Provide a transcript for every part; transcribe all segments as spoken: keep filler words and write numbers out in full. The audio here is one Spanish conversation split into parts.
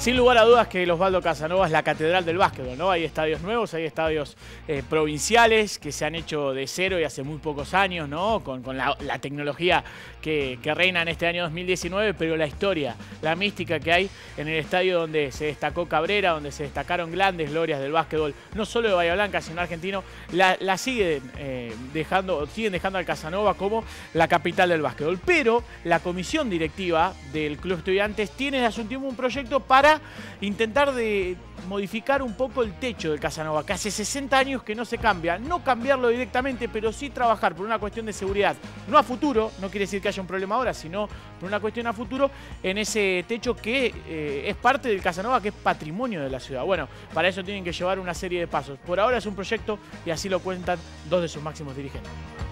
Sin lugar a dudas que el Osvaldo Casanova es la catedral del básquetbol, ¿no? Hay estadios nuevos, hay estadios eh, provinciales que se han hecho de cero y hace muy pocos años, ¿no? Con, con la, la tecnología que, que reina en este año dos mil diecinueve, pero la historia, la mística que hay en el estadio donde se destacó Cabrera, donde se destacaron grandes glorias del básquetbol, no solo de Bahía Blanca, sino argentino, la, la siguen, eh, dejando, siguen dejando al Casanova como la capital del básquetbol. Pero la comisión directiva del Club Estudiantes tiene desde hace un tiempo un proyecto para para intentar de modificar un poco el techo del Casanova, que hace sesenta años que no se cambia. No cambiarlo directamente, pero sí trabajar por una cuestión de seguridad. No a futuro, no quiere decir que haya un problema ahora, sino por una cuestión a futuro en ese techo que eh, es parte del Casanova, que es patrimonio de la ciudad. Bueno, para eso tienen que llevar una serie de pasos. Por ahora es un proyecto y así lo cuentan dos de sus máximos dirigentes.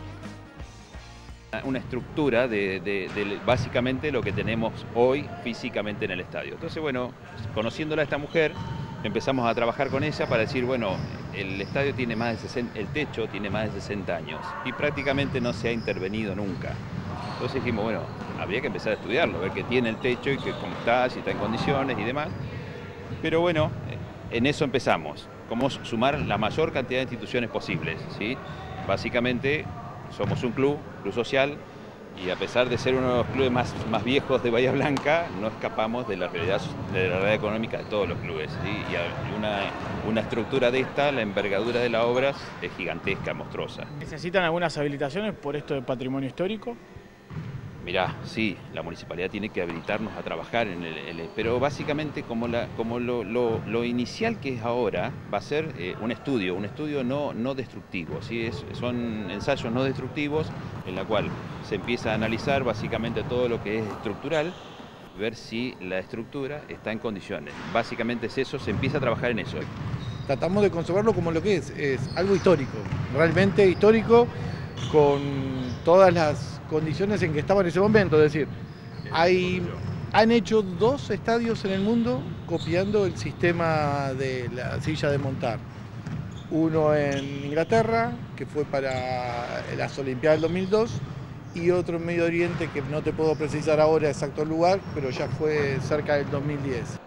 Una estructura de, de, de básicamente lo que tenemos hoy físicamente en el estadio. Entonces, bueno, conociéndola a esta mujer, empezamos a trabajar con ella para decir, bueno, el estadio tiene más de sesenta, el techo tiene más de sesenta años y prácticamente no se ha intervenido nunca. Entonces dijimos, bueno, habría que empezar a estudiarlo, ver qué tiene el techo y que cómo está, si está en condiciones y demás. Pero bueno, en eso empezamos, cómo sumar la mayor cantidad de instituciones posibles, ¿sí? Básicamente, somos un club, club social, y a pesar de ser uno de los clubes más, más viejos de Bahía Blanca, no escapamos de la realidad, de la realidad económica de todos los clubes, ¿sí? Y una, una estructura de esta, la envergadura de las obras es gigantesca, monstruosa. ¿Necesitan algunas habilitaciones por esto de patrimonio histórico? Mirá, sí, la municipalidad tiene que habilitarnos a trabajar en el, el pero básicamente como, la, como lo, lo, lo inicial que es ahora va a ser eh, un estudio, un estudio no, no destructivo, ¿sí? Es, son ensayos no destructivos en la cual se empieza a analizar básicamente todo lo que es estructural, ver si la estructura está en condiciones. Básicamente es eso, se empieza a trabajar en eso. Tratamos de conservarlo como lo que es, es algo histórico, realmente histórico, con todas las condiciones en que estaba en ese momento. Es decir, hay, han hecho dos estadios en el mundo copiando el sistema de la silla de montar. Uno en Inglaterra, que fue para las Olimpiadas del dos mil dos, y otro en Medio Oriente, que no te puedo precisar ahora exacto el lugar, pero ya fue cerca del dos mil diez.